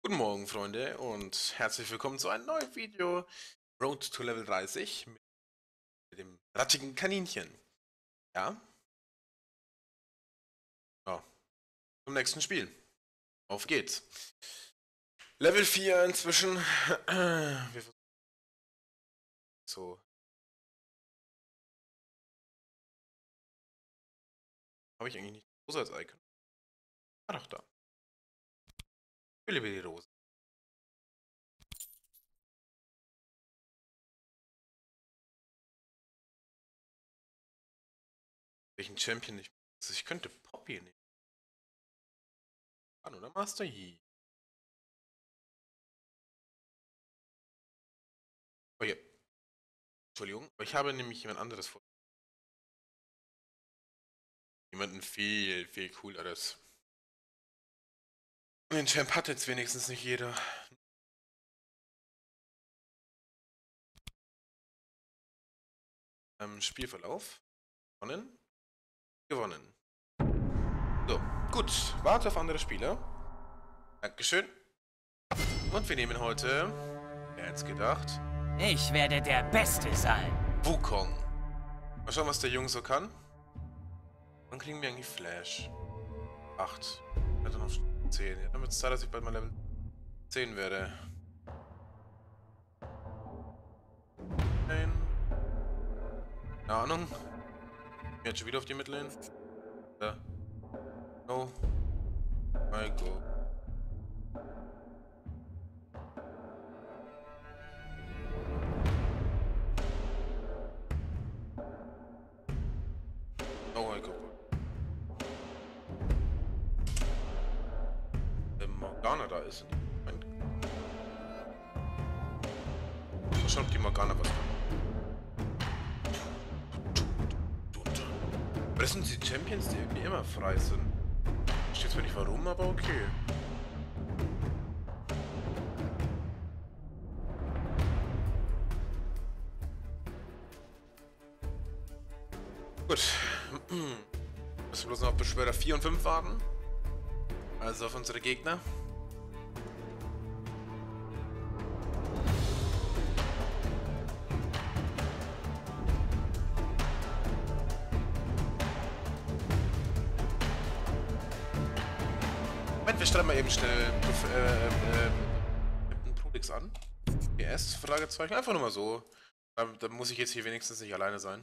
Guten Morgen, Freunde, und herzlich willkommen zu einem neuen Video Road to Level 30 mit dem rattigen Kaninchen. Ja, ja, zum nächsten Spiel. Auf geht's. Level 4 inzwischen. So, habe ich eigentlich nicht Rose als Icon? Ah, doch, da. Ich liebe die Rose. Welchen Champion ich. Also ich könnte Poppy nehmen. An oder Master Yi. Oh ja, Entschuldigung, aber ich habe nämlich jemand anderes vor. Jemanden viel cooleres. Den Champ hat jetzt wenigstens nicht jeder. Spielverlauf. Gewonnen. Gewonnen. So, gut. Warte auf andere Spieler. Dankeschön. Und wir nehmen heute, wer hätte es gedacht, Ich werde der Beste sein. Wukong. Mal schauen, was der Junge so kann. Wann kriegen wir eigentlich Flash? 8. Ja, dann auf 10. Ja, dann wird es Zeit, dass ich bald mal Level 10 werde. Nein. Keine Ahnung. Jetzt schon wieder auf die Midlane. Da. No. My go. Oh my god. Der Morgana da ist. Mal schauen, ob die Morgana was kann. Aber das sind die Champions, die irgendwie immer frei sind. Ich weiß zwar nicht warum, aber okay. Gut. Müssen bloß noch auf Beschwörer 4 und 5 warten. Also auf unsere Gegner. Moment, wir stellen mal eben schnell Captain Prolix an. PS? Fragezeichen. Einfach nur mal so. Da muss ich jetzt hier wenigstens nicht alleine sein.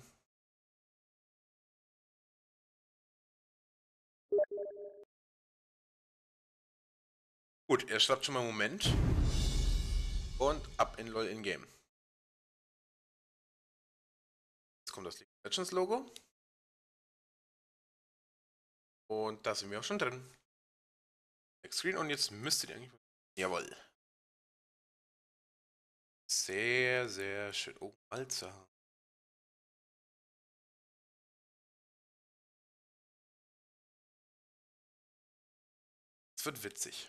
Gut, er schnappt schon mal einen Moment. Und ab in LOL in-game. Jetzt kommt das League of Legends Logo. Und da sind wir auch schon drin. Next Screen und jetzt müsstet ihr eigentlich. Jawohl. Sehr schön. Oh, Alter. Es wird witzig.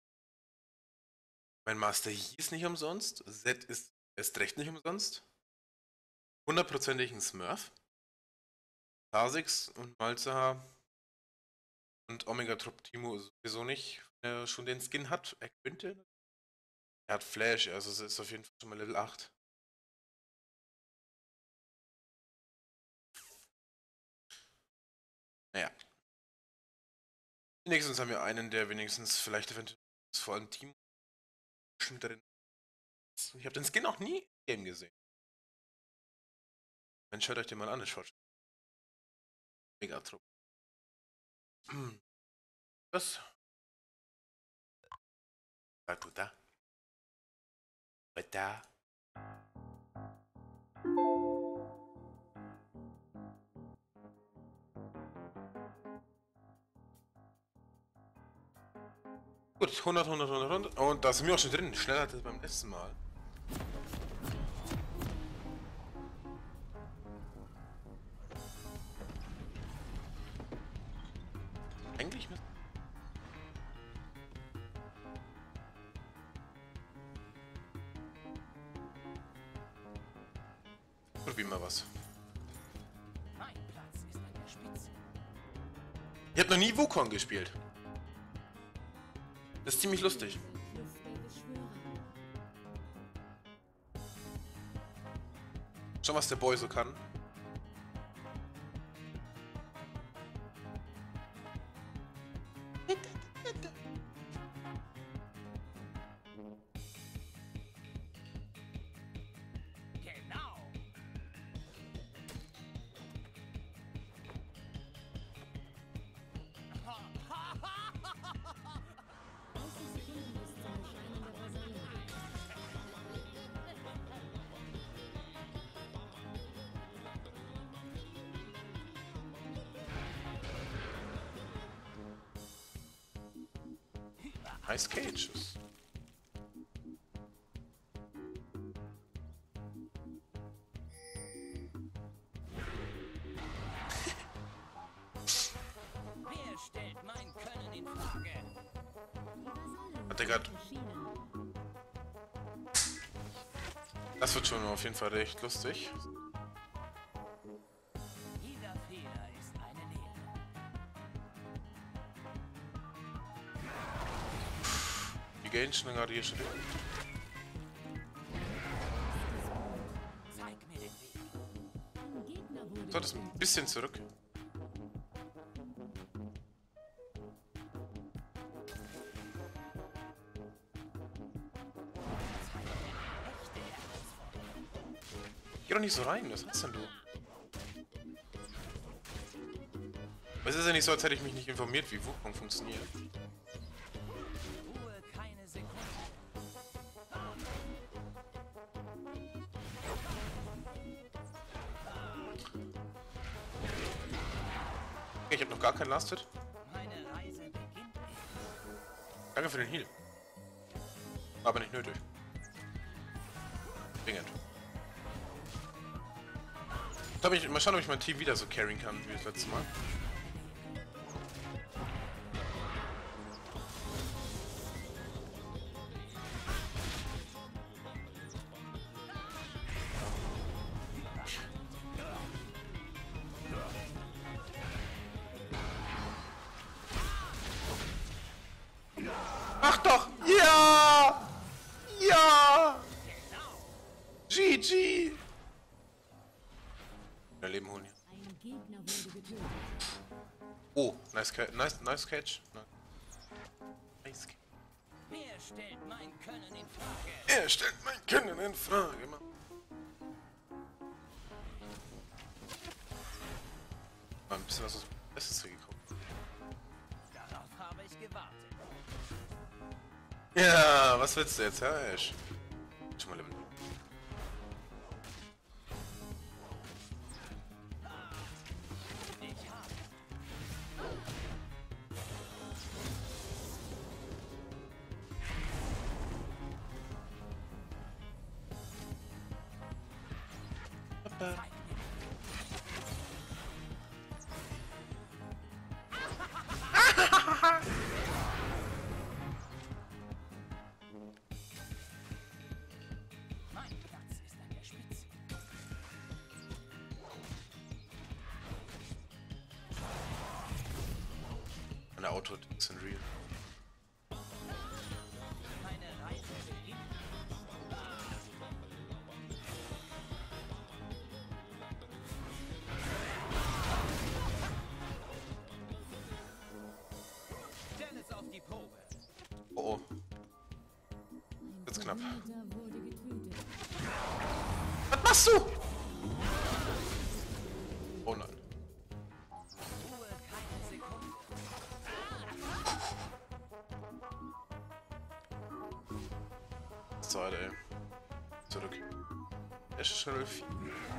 Mein Master Yi ist nicht umsonst. Z ist erst recht nicht umsonst. 100%ig ein Smurf. Kha'Zix und Malzahar und Omega Trop Timo sowieso nicht, wenn er schon den Skin hat. Er könnte. Er hat Flash, also es ist auf jeden Fall schon mal Level 8. Naja. Wenigstens haben wir einen, der wenigstens vielleicht eventuell vor allem Team drin ist. Ich habe den Skin noch nie im Game gesehen. Dann schaut euch den mal an, das schaut mega Trop. Was? Bleib du da? Bleib da? Gut, 100, 100, 100, 100. Und da sind wir auch schon drin. Schneller als beim letzten Mal. Eigentlich müssen. Probieren wir was. Mein Platz ist an der Spitze. Ich habe noch nie Wukong gespielt. Das ist ziemlich lustig. Kluft Schau, was der Boy so kann. Genau. Nice Cages. Wer stellt mein Können in Frage? Hat der gerade... Das wird schon auf jeden Fall recht lustig. Jeder Fehler ist eine Lehre. Die gehen schon gerade hier schon. Zeig mir den Weg. So, das ein bisschen zurück. Echte Herausforderung. Geh doch nicht so rein, was hast denn du? Es ist ja nicht so, als hätte ich mich nicht informiert, wie Wukong funktioniert. Ruhe keine Sekunde. Okay, ich habe noch gar keinen Last-Hit. Meine Reise beginnt erst. Danke für den Heal. Aber nicht nötig. Dringend. Mal schauen, ob ich mein Team wieder so carryen kann wie das letzte Mal. Mach doch! Ja! Ja! GG! Mehr Leben holen hier. Ein Gegner wurde getötet. Oh, nice catch. Nice catch. Wer stellt mein Können in Frage? Er stellt mein Können in Frage, Mann. Mal ein bisschen was Besseres hier gekommen. Darauf habe ich gewartet. Ja, was willst du jetzt, Herr Ash? Schon mal Level. Ich habe. Zeig mir Mein Platz ist an der Spitze. Meine Auto ist in real. Meine Reise beginnt. Stell es auf die Probe. Oh oh. Ein Jetzt knapp. Verbündeter wurde getötet. Was machst du? Oh nein. Ruhe keine Sekunde. So, ey. Zurück. Ash ist schon Level 4.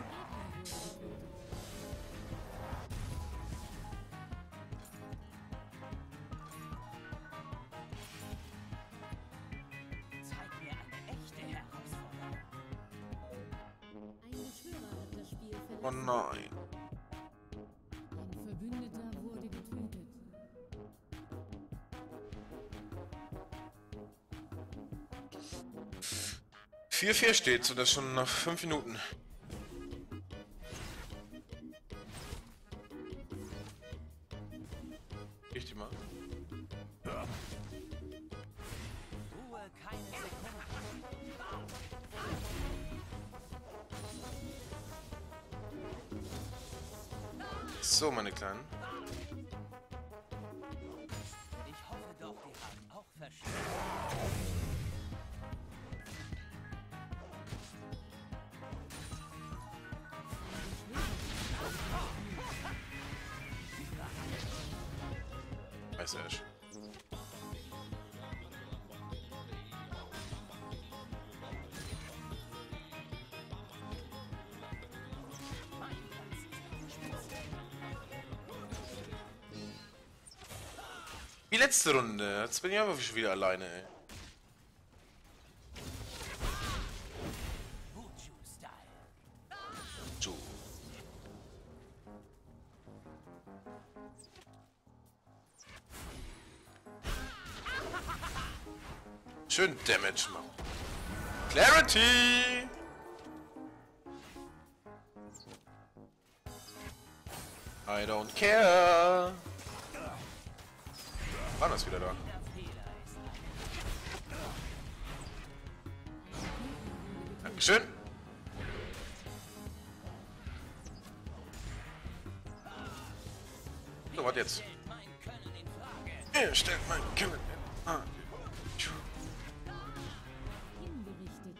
Zeig mir eine echte Herausforderung. Ein Beschwörer hat das Spiel Oh verlassen. nein. Ein Verbündeter wurde getötet. Vier 4 steht, so das schon nach 5 Minuten. Ich die mal. Ruhe keine Sekunde. So, meine Kleinen. Ich hoffe doch, die haben auch verstanden. Weiß Ash. Die letzte Runde. Jetzt bin ich aber schon wieder alleine, ey. So. Schön Damage machen. Clarity! I don't care! Wann ist wieder da? Dankeschön! So, was jetzt? Er stellt mein Können in Frage. Hingerichtet.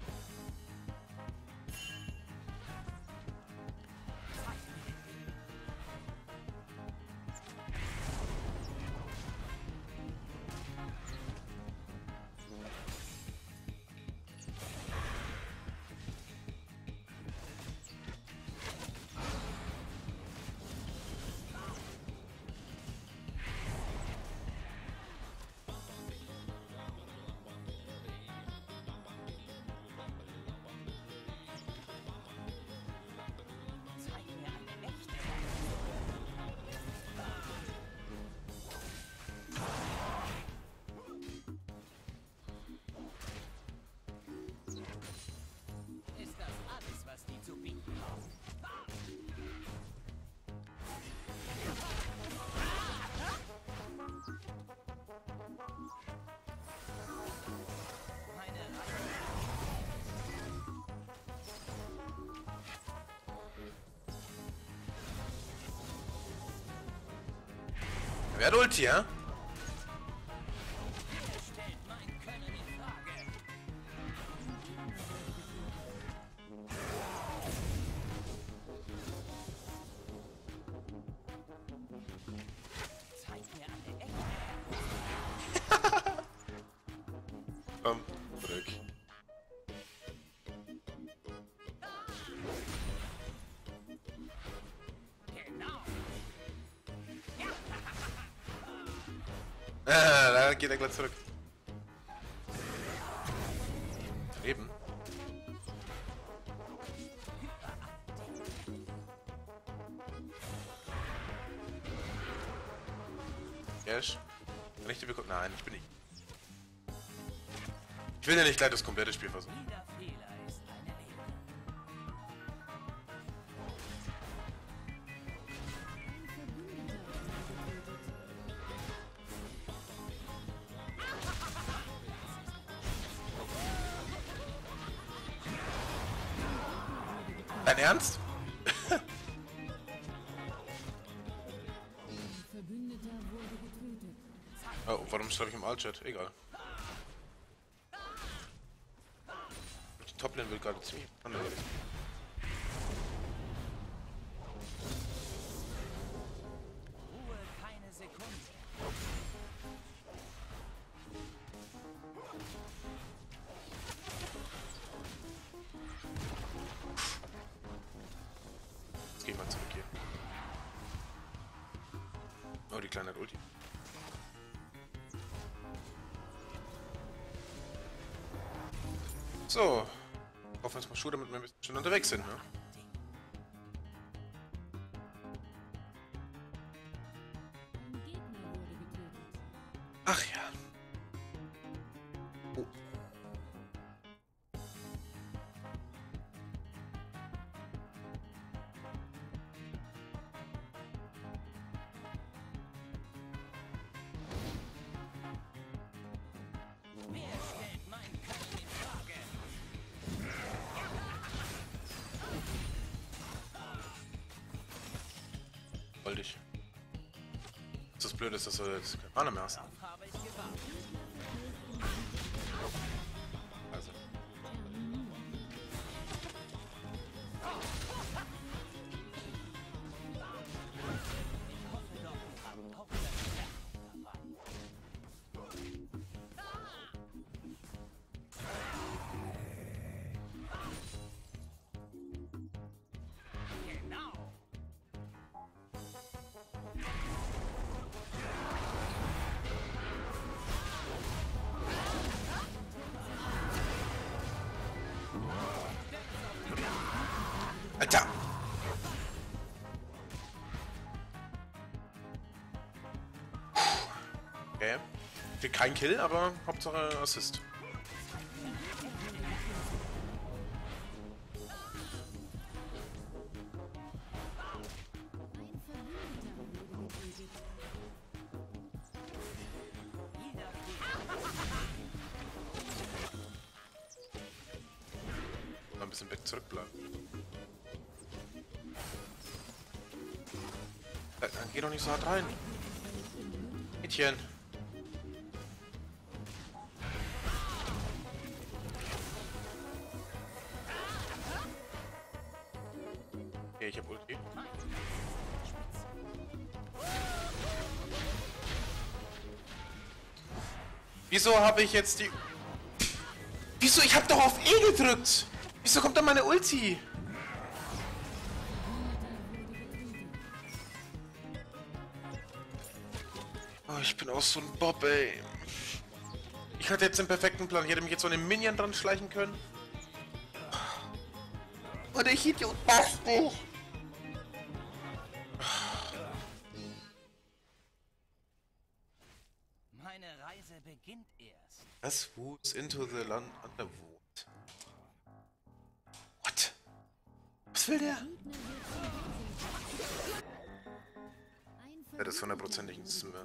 Ist das alles, was die zu bieten haben? Meine Wer hat Ulti, ja? stellt mein Können in Frage. Zeig mir eine echte. Komm, zurück. Genau. Da geht er gleich zurück. Eben. Cash. Kann ich die bekommen? Nein, ich bin nicht. Ich will ja nicht gleich das komplette Spiel versuchen. Jeder Fehler ist eine Lehre. Dein Ernst? Ein Verbündeter wurde getötet. Oh, warum schreibe ich im Alt-Chat? Egal. Die Toplane will gerade zu mir. Ruhe keine Sekunde. Jetzt geh ich mal zurück hier. Oh, die Kleine hat Ulti. So. Hoffen wir jetzt mal Schuhe, damit wir ein bisschen schon unterwegs sind, ne? Ein Gegner wurde getötet. Ach ja. Oh. Wer stellt mein Können in Frage? wollte ich. Das Blöde ist, dass du jetzt keine Mana mehr hast. Darauf habe ich gewartet. Also. Ich hoffe doch, die haben auch Verstärkung dabei. Genau. Alter! Okay. Für kein Kill, aber Hauptsache Assist. Jeder Mal ein bisschen weg zurückbleiben. Dann geh doch nicht so hart rein. Mädchen. Okay, ich hab Ulti. Wieso habe ich jetzt die... Wieso? Ich hab doch auf E gedrückt! Wieso kommt dann meine Ulti? Oh, ich bin auch so ein Bob, ey. Ich hatte jetzt den perfekten Plan. Ich hätte mich jetzt so an den Minion dran schleichen können. Und ich Idiot, passt nicht. Meine Reise beginnt erst. Das Woods into the land underwood. What? Was will der? Ja, das ist hundertprozentig ein Smurf.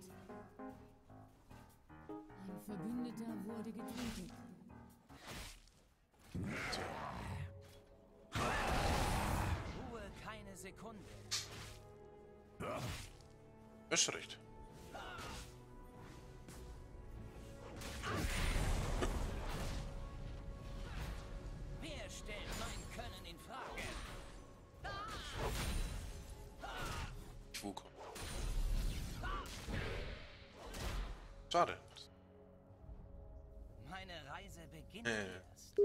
Ein Verbündeter wurde getötet. Ruhe keine Sekunde. Ist recht. Wer stellt mein Können in Frage? Wo kommt? Schade. Meine Reise beginnt Äh. erst.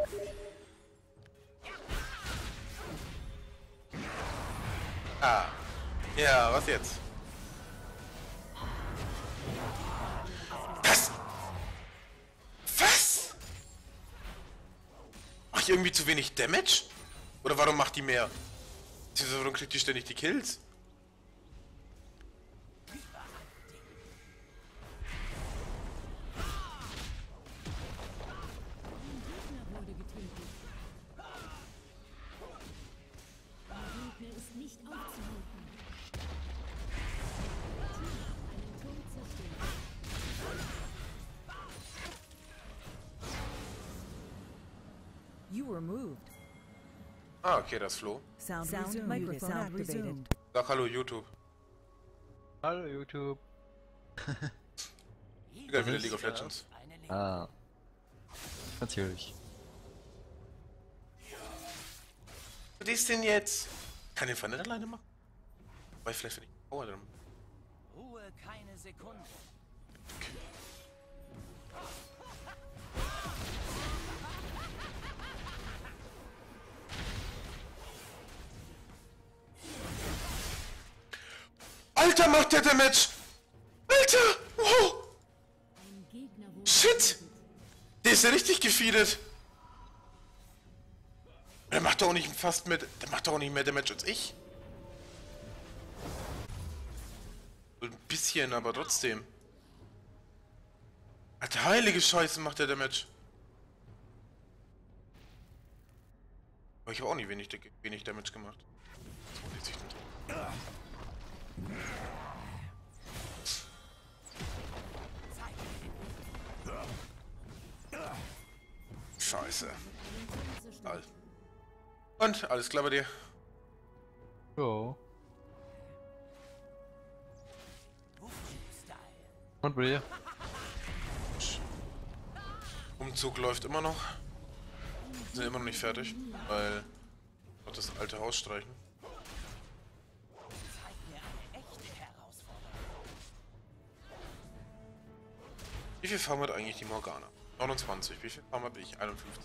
Ah. Ja, was jetzt? Was? Was? Mach ich irgendwie zu wenig Damage? Oder warum macht die mehr? Warum kriegt die ständig die Kills? Gegner wurde getötet. Der Gegner ist nicht aufzuhalten. Einen Turm zerstört. You were moved. Ah, okay, das Flo. Sound microphone activated. Sag hallo YouTube. Hallo YouTube. Ich wieder League of Legends. Eine Legende. Ah. Natürlich. Was ist denn jetzt? Kann den Fall nicht alleine machen? Weil vielleicht finde ich Power drin. Ruhe keine Sekunde. Alter, macht der Damage! Alter! Wow! Ein Gegner wurde Shit! getötet. Der ist ja richtig gefeedet! Der macht doch auch nicht fast mehr... Der macht doch auch nicht mehr Damage als ich. Ein bisschen, aber trotzdem. Alter, heilige Scheiße macht der Damage. Aber ich habe auch nicht wenig Damage gemacht. 72 sind drin. Scheiße. Einen Turm zerstört. All. Und, alles klar bei dir? Jo. Und bei dir? Umzug läuft immer noch. Sind immer noch nicht fertig, weil noch das alte Haus streichen. Zeig mir eine echte Herausforderung. Wie viel Farm hat eigentlich die Morgana? 29. Wie viel Farm habe ich? 51.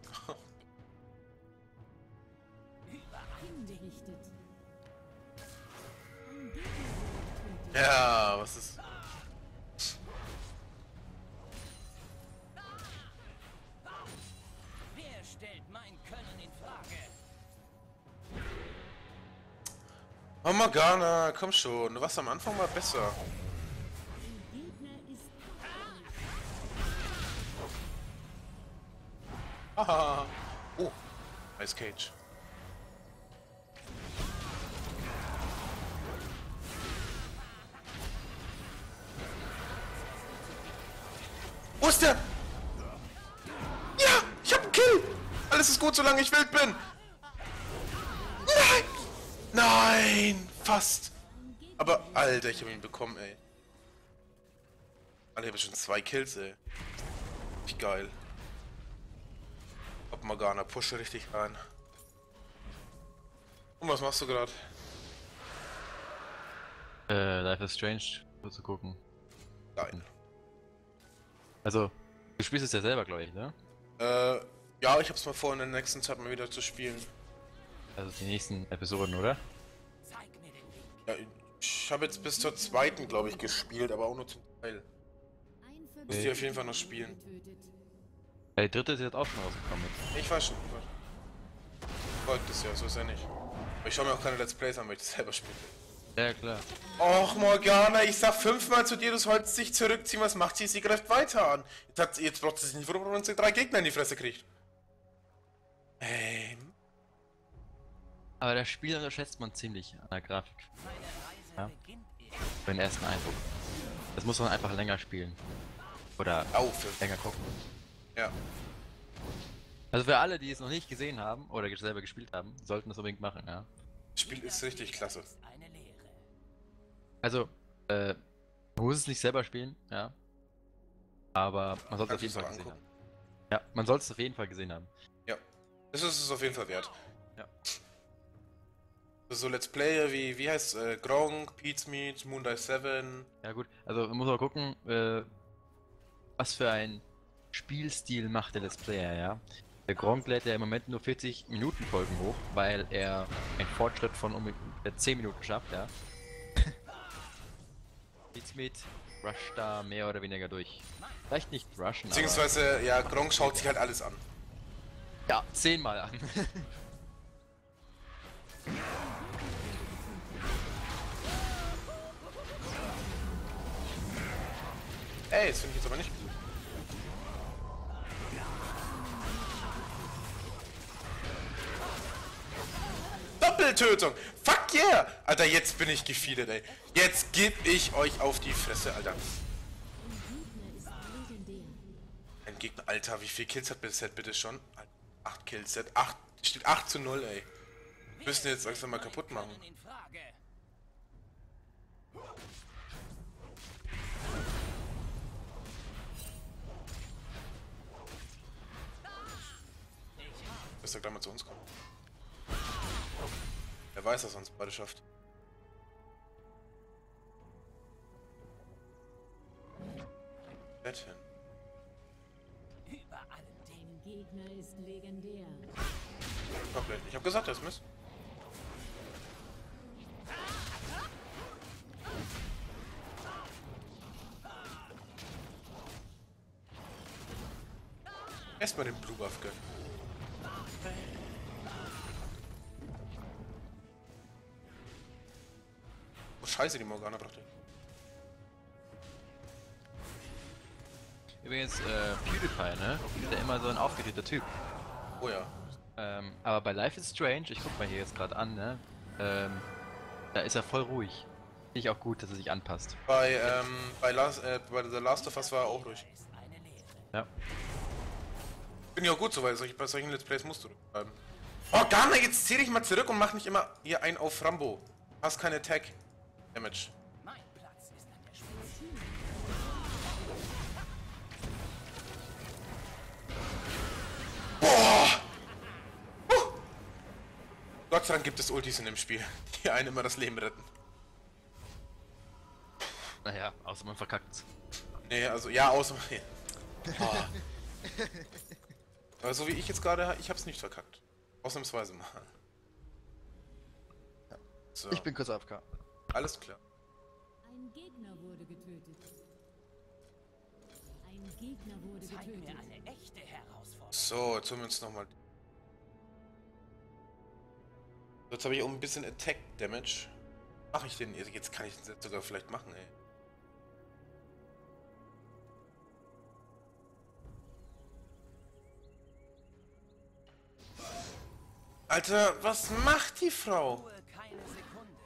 Hingerichtet. Ein Gegner wurde getötet. Ja, was ist... Wer stellt mein Können in Frage? Oh Morgana, komm schon. Du warst am Anfang mal besser. Ein Gegner ist Haha. Oh, Ice Cage. Wo ist der? Ja, ich hab einen Kill. Alles ist gut, solange ich wild bin. Nein! Nein! Fast. Aber, Alter, ich hab ihn bekommen, ey. Alter, ich hab schon 2 Kills, ey. Wie geil. Ob Morgana, pushe richtig rein. Und was machst du gerade? Life is Strange, so zu gucken. Geil. Also, du spielst es ja selber, glaube ich, ne? Ja, ich hab's mal vor, in der nächsten Zeit mal wieder zu spielen. Also die nächsten Episoden, oder? Zeig mir den Weg. Ja, ich habe jetzt bis zur 2., glaube ich, gespielt, aber auch nur zum Teil. ein Müsst ihr auf jeden Fall noch spielen. getötet. Ja, die dritte ist jetzt auch schon rausgekommen. Ich weiß schon. Folgt es ja, so ist ja nicht. Aber ich schaue mir auch keine Let's Plays an, weil ich das selber spiele. Ja, klar. Och, Morgana, ich sag 5-mal zu dir, du sollst dich zurückziehen. Was macht sie? Sie greift weiter an. Jetzt braucht sie sich nicht, warum sie 3 Gegner in die Fresse kriegt. Aber das Spiel unterschätzt man ziemlich an der Grafik. Meine Reise Ja. beginnt erst. Für den ersten Eindruck. Das muss man einfach länger spielen. Oder Auf. länger gucken. Ja. Also für alle, die es noch nicht gesehen haben oder selber gespielt haben, sollten das unbedingt machen, ja. Das Spiel ist richtig klasse. Ist eine Lehre. Also, man muss es nicht selber spielen, ja. Aber man sollte es auf jeden Kannst du Fall es gesehen angucken. haben. Ja, man sollte es auf jeden Fall gesehen haben. Ja. Das ist es auf jeden Fall wert. Ja. So Let's Player wie heißt Gronk, Pete's Meat, Moondive 7. Ja gut, also man muss mal gucken, was für ein Spielstil macht der Let's Player, ja. Der Gronk lädt ja im Moment nur 40 Minuten Folgen hoch, weil er einen Fortschritt von ungefähr 10 Minuten schafft, ja. Pete's Meat rusht da mehr oder weniger durch. Vielleicht nicht rushen, aber... Beziehungsweise, ja, Gronk schaut sich halt alles an. Ja, 10-mal an. Ey, das finde ich jetzt aber nicht gut. Doppeltötung! Fuck yeah! Alter, jetzt bin ich gefeedet, ey. Jetzt geb ich euch auf die Fresse, Alter. Gegner ist legendär. Ein Gegner, Alter, wie viel Kills hat Set bitte schon? 8 Kills, Set 8, steht 8:0, ey. Wir müssen jetzt langsam mal kaputt machen. Können in Frage. Dass er gleich mal zu uns kommt. Wer weiß, dass er uns beide schafft. Bett hin. Über allen Dingen. Ein Gegner ist legendär. Komplett. Ich hab gesagt, das ist Mist. Erstmal den Blue Buff gönnen. Oh scheiße, die Morgana brachte. Übrigens, PewDiePie, ne? Ist ja immer so ein aufgedrehter Typ. Oh ja. Aber bei Life is Strange, ich guck mal hier jetzt gerade an, ne? Da ist er voll ruhig. Finde ich auch gut, dass er sich anpasst. Bei The Last of Us war er auch ruhig. Ist eine Lehre. Ja. Bin ja auch gut so, weil bei solchen Let's Plays musst du bleiben. Oh, Garner, jetzt zieh dich mal zurück und mach nicht immer hier einen auf Rambo. Hast keine Attack Damage. Mein Platz ist an der Spitze. Gott sei Dank gibt es Ultis in dem Spiel, die einen immer das Leben retten. Naja, außer man verkackt's. Nee, also, ja, außer... Ah. Aber so wie ich jetzt gerade, ich hab's nicht verkackt. Ausnahmsweise mal. So, Ich bin kurz AFK. alles klar. Ein Gegner wurde getötet. Ein Gegner wurde Zeig mir getötet. eine echte Herausforderung. So, jetzt holen wir uns nochmal... Jetzt habe ich auch ein bisschen Attack Damage. Mache ich den? Jetzt kann ich den Set sogar vielleicht machen, ey. Alter, was macht die Frau? Ruhe keine Sekunde.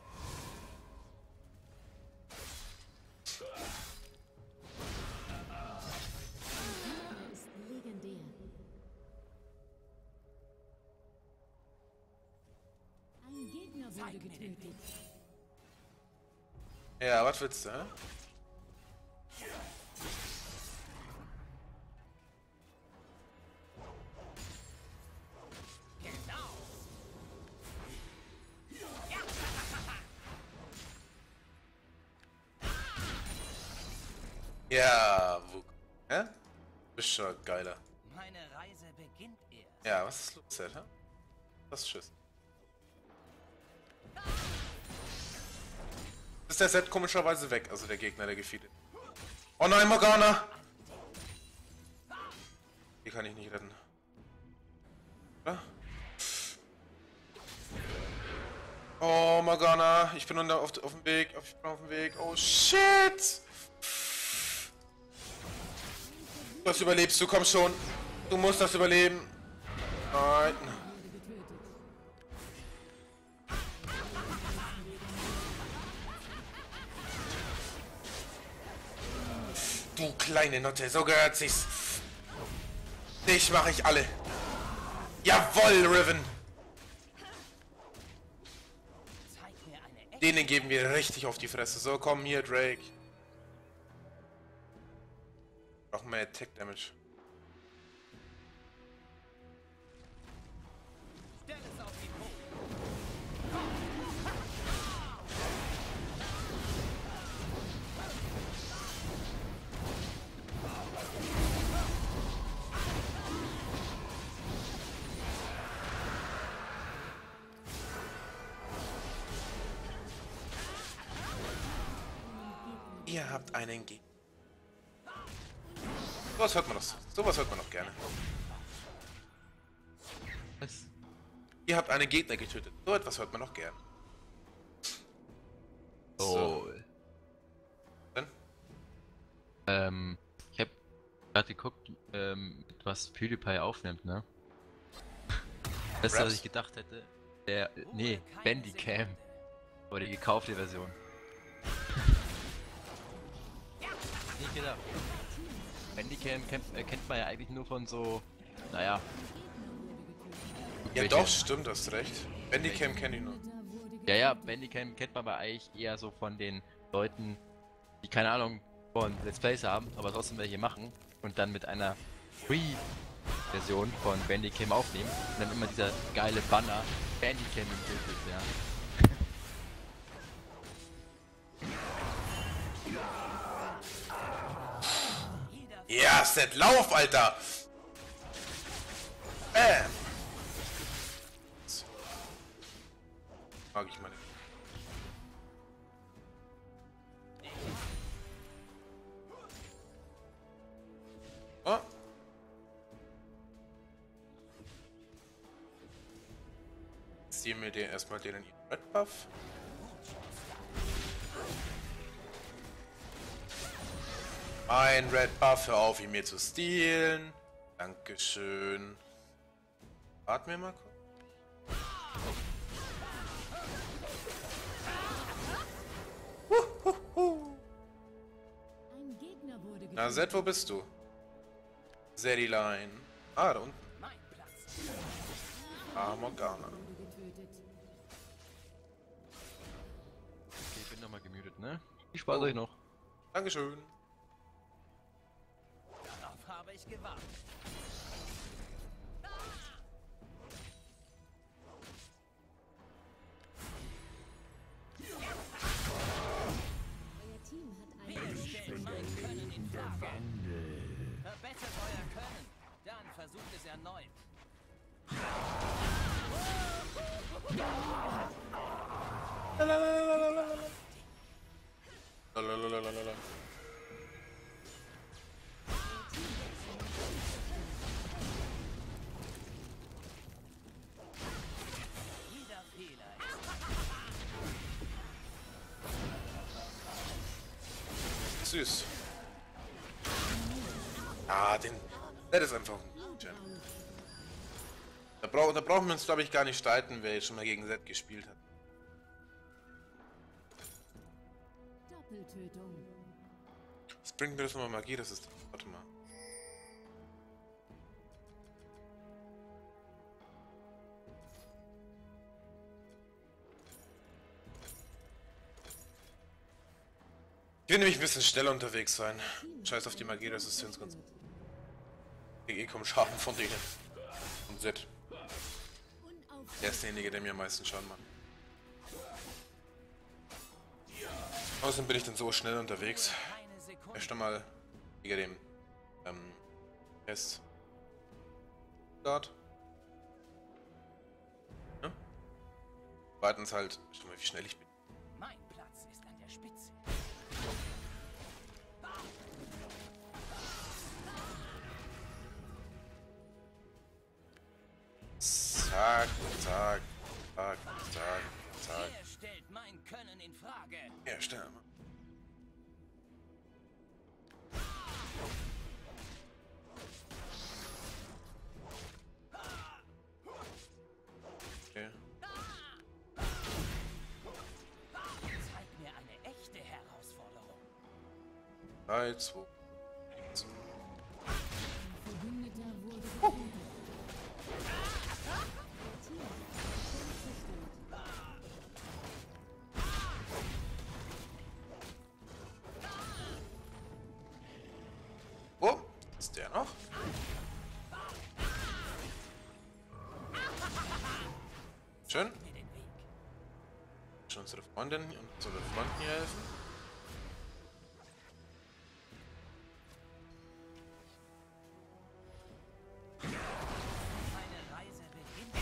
Er ist legendär. Ein Gegner wurde Zeig mir den getötet. Ja, was willst du, hä? Genau. Ja, wo... Hä? Bist schon geiler. Meine Reise beginnt erst. Ja, was ist los, Set, hä? Das ist Schiss. Ist der Set komischerweise weg, also der Gegner, der gefeedet. Oh nein, Morgana! Die kann ich nicht retten. Oder? Oh, Morgana, ich bin auf dem Weg, ich bin auf dem Weg. Oh, shit! Das überlebst du, komm schon. Du musst das überleben. Nein. Du kleine Notte, so gehört sich's. Dich mache ich alle. Jawoll, Riven. Zeig mir eine echte. Denen geben wir richtig auf die Fresse. So, komm hier, Drake. Brauchen mehr Attack Damage. Stell es auf die Probe. Ihr habt einen Gegner. Sowas hört man doch. Sowas hört man doch gerne. Was? Ihr habt einen Gegner getötet. So etwas hört man doch gern. Oh. Dann? Ich hab gerade geguckt, was PewDiePie aufnimmt, ne? Das, was Raps? ich gedacht hätte. Der, nee, Bandicam. Aber die gekaufte Version. Nicht gedacht. Bandicam kennt man ja eigentlich nur von so, naja. Ja welche- doch, stimmt, hast recht. Bandicam kenne ich noch. Ja, Bandicam kennt man aber eigentlich eher so von den Leuten, die keine Ahnung von Let's Plays haben, aber trotzdem welche machen und dann mit einer Free-Version von Bandicam aufnehmen und dann immer dieser geile Banner Bandicam im Bild ist, ja. Ja, Set, lauf, Alter! Bam! Mag ich mal nicht. Oh! Ziehen wir dir erstmal den Red Buff. Mein Red Buff, hör auf, ihn mir zu stehlen. Dankeschön. Warten wir mal kurz. Ein Gegner wurde getötet. Na, Zed, wo bist du? Zediline. Ah, da unten. Mein Platz. Ah, Morgana. Wurde getötet. Okay, ich bin nochmal gemutet, ne? Viel Spaß euch noch. Dankeschön. Darauf habe ich gewartet. erneut. Lalalala. Jeder Fehler ist Süß. Ah, der ist einfach ein Gem. Da brauchen wir uns, glaube ich, gar nicht streiten, wer jetzt schon mal gegen Zed gespielt hat. Doppeltötung. Was bringt mir das nochmal Magie? Das ist. Warte mal. Ich will nämlich ein bisschen schneller unterwegs sein. Scheiß auf die Magieresistenz ganz. Ich krieg eh kaum Schaden von denen. Und Zed. Der ist derjenige, der mir am meisten Schaden macht. Außerdem bin ich dann so schnell unterwegs. keine Sekunde. Erst einmal gegen den Test. Start. Ja? Zweitens halt, schau mal, wie schnell ich bin. Mein Platz ist an der Spitze. Zack, zack, zack, zack, zack. Er stellt mein Können in Frage. Ja, schnell mal. Okay. Zeig mir eine echte Herausforderung. 3, 2, 1. Verbündeter wurde getötet. Oh, ist der noch? Schön. Mir den Weg. Schon unsere Freundin und unsere Freunden hier helfen. Meine Reise beginnt.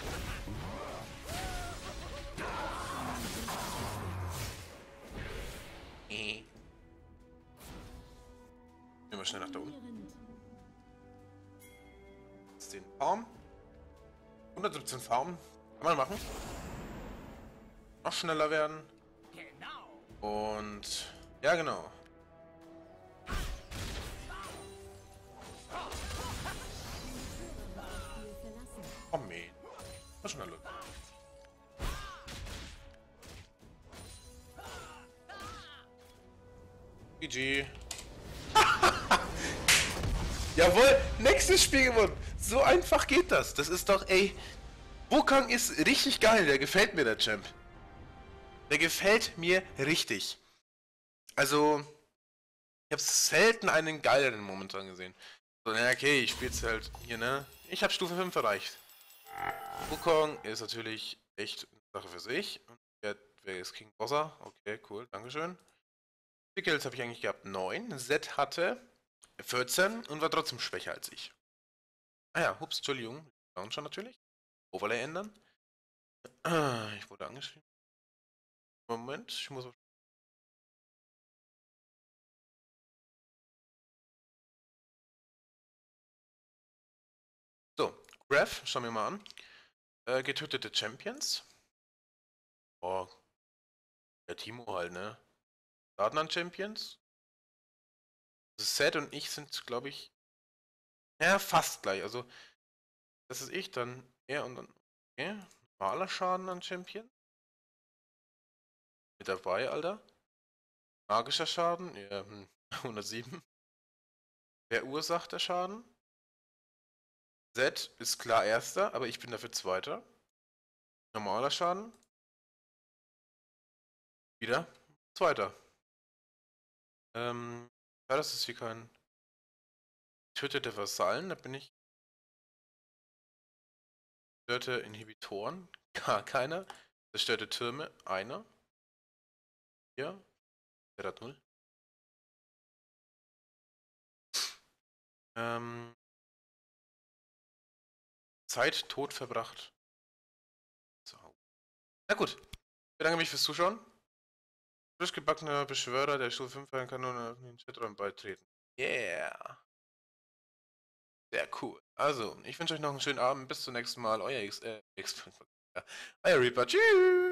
Gehen wir schnell nach da unten. Dominierend. Jetzt den Farm. 117 Farm. Kann man machen. Noch schneller werden. Genau. Und ja, genau. Spiel verlassen. Oh man. War schneller. GG. Jawohl, nächstes Spiel gewonnen. So einfach geht das. Das ist doch, ey. Wukong ist richtig geil. Der gefällt mir, der Champ. Der gefällt mir richtig. Also, ich habe selten einen geileren momentan gesehen. So, na okay, ich spiel's halt hier, ne? Ich habe Stufe 5 erreicht. Wukong ist natürlich echt eine Sache für sich. Und wer ist King Bossa? Okay, cool, dankeschön. Die Kills habe ich eigentlich gehabt 9. Zed hatte 14 und war trotzdem schwächer als ich. Ah ja, hups, Entschuldigung. Down schon natürlich. Overlay ändern. Ich wurde angeschrieben. Moment, ich muss. So, Graph, schauen wir mal an. Getötete Champions. Oh, der Timo halt, ne? Daten an Champions. Zed und ich sind, glaube ich, ja, fast gleich. Also, das ist ich, dann er und dann. Okay. Normaler Schaden an Champion. Mit dabei, Alter. Magischer Schaden, ja, 107. Wer ursacht der Schaden? Zed ist klar erster, aber ich bin dafür zweiter. Normaler Schaden. Wieder zweiter. Ja, das ist wie kein tötete Vasallen, da bin ich. Zerstörte Inhibitoren, gar keiner. Zerstörte Türme, einer. Hier, der hat 0. Zeit tot verbracht. So. Na gut. Ich bedanke mich fürs Zuschauen. Frisch gebackener Beschwörer, der Stufe 5 feiern kann, nun in den Chatraum beitreten. Yeah. Sehr cool. Also, ich wünsche euch noch einen schönen Abend. Bis zum nächsten Mal. Euer Euer Reaper. Tschüss.